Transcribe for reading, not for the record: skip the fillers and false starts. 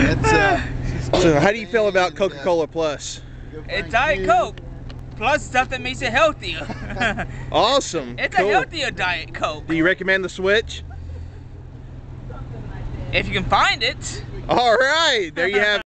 So how do you feel about Coca-Cola Plus? It's Diet Coke plus stuff that makes it healthier. Awesome. It's cool. a healthier Diet Coke. Do you recommend the switch? If you can find it. All right, there you have